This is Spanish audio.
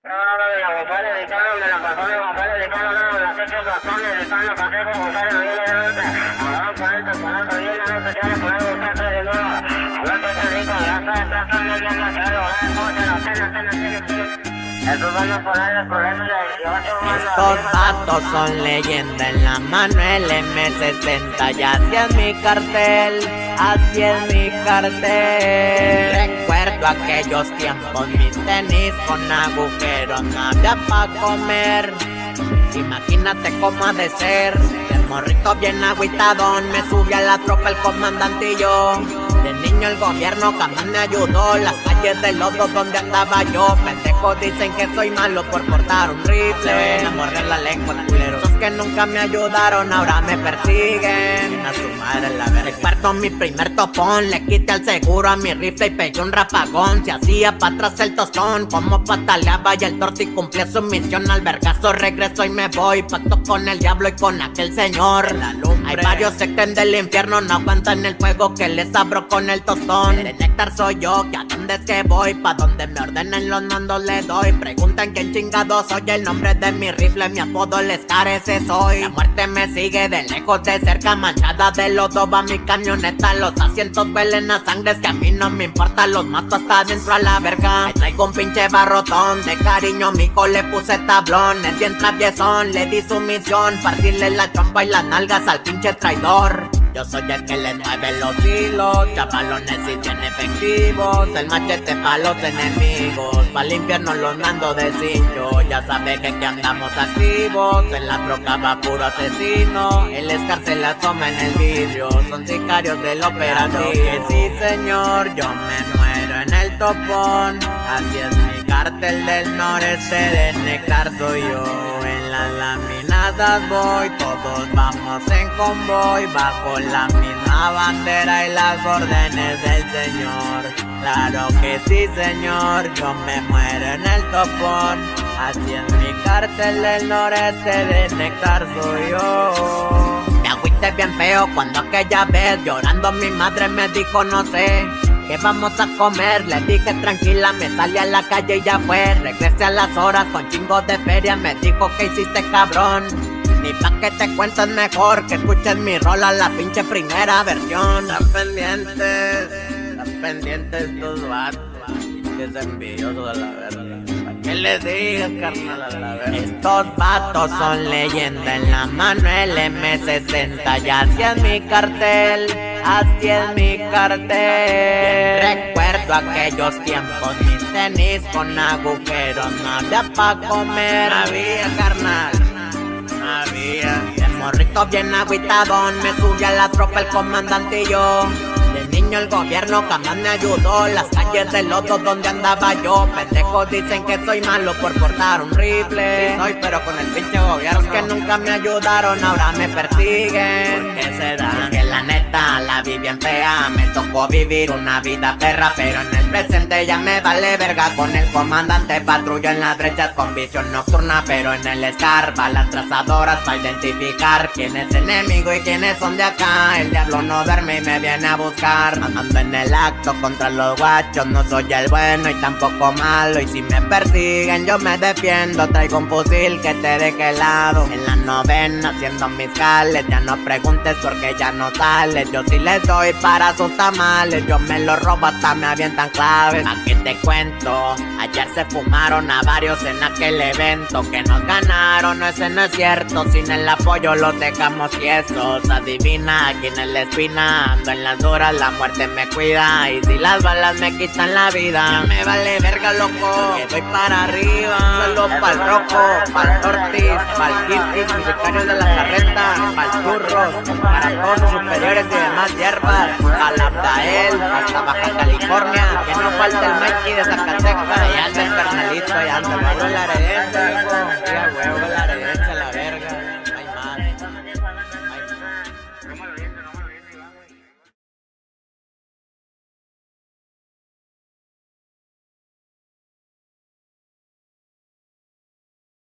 No, no, de la González de Cano, de la González de Cano, no, la Cheche González de Cano, Pacheco González, Miguel de la Nota, Abraham Cuarenta, Colando, Miguel de la Nota, Chale, Colando, González de nuevo, Alberto Chalico, ya está, leyendo, Chale, estos van a poner el problema de 18 Estos vatos son leyenda en la mano, el M60 y así es mi cartel, así es mi cartel. Recuerdo aquellos tiempos, mis tenis con agujeros, no había pa' comer. Imagínate cómo ha de ser, el morrito bien agüitadón, me subí a la tropa el comandante y yo. De niño el gobierno jamás me ayudó, las calles de lodo donde andaba yo. Pendejos dicen que soy malo por portar un rifle, me morder la lengua, culeros. Los que nunca me ayudaron ahora me persiguen. A su madre la verga. Recuerdo mi primer topón, le quité al seguro a mi rifle y pegué un rapagón. Se hacía pa' atrás el tostón, como pataleaba y el torti cumplía su misión. Al vergazo regreso y me voy, pacto con el diablo y con aquel señor. Hay varios secten del infierno, no aguantan el fuego que les abro con el tostón. De néctar soy yo, que a dónde es que voy, pa' donde me ordenen los mandos le doy. Preguntan quién chingado soy, el nombre de mi rifle, mi apodo les carece soy. La muerte me sigue de lejos, de cerca, manchada de lodo va mi camioneta. Los asientos huelen a sangre, es que a mí no me importa, los mato hasta dentro a la verga. Me traigo un pinche barrotón, de cariño mijo le puse tablón. Es bien traviesón, le di su misión, partirle la chompa y las nalgas al pinche traidor. Yo soy el que le mueve los hilos, chavalones y bien efectivos, el machete pa' los enemigos, pa'l infierno los mando de cincho. Ya sabe que aquí andamos activos, en la troca va puro asesino, el Scar se la toma en el vidrio, son sicarios del operativo. Sí señor, yo me muero en el topón, así es mi cartel del noreste, de néctar soy yo. En las laminadas voy, todos vamos en convoy, bajo la misma bandera y las órdenes del señor. Claro que sí señor, yo me muero en el topón, así es mi cartel del noreste, de néctar soy yo. Me agüité bien feo cuando aquella vez llorando mi madre me dijo no sé ¿qué vamos a comer? Le dije tranquila, me salí a la calle y ya fue. Regresé a las horas con chingos de feria, me dijo que hiciste cabrón. Ni pa' que te cuentes mejor, que escuches mi rola, la pinche primera versión. Están pendientes tus vatos, pinches envidiosos a la verga. ¿Para qué les digas, carnal, a la verga? Estos vatos son leyenda en la mano, el M60 y así es mi cartel, así es mi cartel. Recuerdo aquellos tiempos, mis tenis con agujeros, no había pa' comer. No había, carnal, no había. El morrito bien agüitadón, me subí a la tropa el comandante y yo. De niño el gobierno jamás me ayudó, las calles de lodo donde andaba yo. Pendejos dicen que soy malo por portar un rifle. Sí soy, pero con el pinche gobierno. Los que nunca me ayudaron ahora me persiguen. ¿Por qué será? Porque la neta la vi bien fea, me tocó vivir una vida perra, pero en el presente ya me vale verga. Con el comandante patrullo en las brechas con visión nocturna, pero en el Scar va las trazadoras para identificar quién es enemigo y quiénes son de acá. El diablo no duerme y me viene a buscar. Ando en el acto contra los guachos, no soy el bueno y tampoco malo, y si me persiguen yo me defiendo. Traigo un fusil que te deje helado. En la novena haciendo mis jales, ya no preguntes porque ya no sales. Yo sí les doy para sus tamales, yo me los robo hasta me avientan claves. Aquí te cuento, ayer se fumaron a varios en aquel evento. Que nos ganaron, no, ese no es cierto, sin el apoyo los dejamos tiesos. Adivina, aquí en la espina ando en las duras, la muerte me cuida, y si las balas me quitan la vida, ya me vale verga loco, que voy para arriba. Solo pa'l rojo, pa'l tortis, pa'l kirkis, mis sicarios de la carreta, pa'l churros, para todos sus superiores y demás hierbas, pa'l Abdael, hasta Baja California, que no falta el Mikey de Zacatecas, y anda el carnalito, y anda el huevo la herencia, hijo, y a huevo la herencia.